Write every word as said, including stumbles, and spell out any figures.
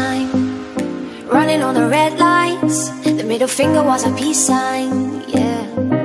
time, running on the red lights. The middle finger was a peace sign, yeah.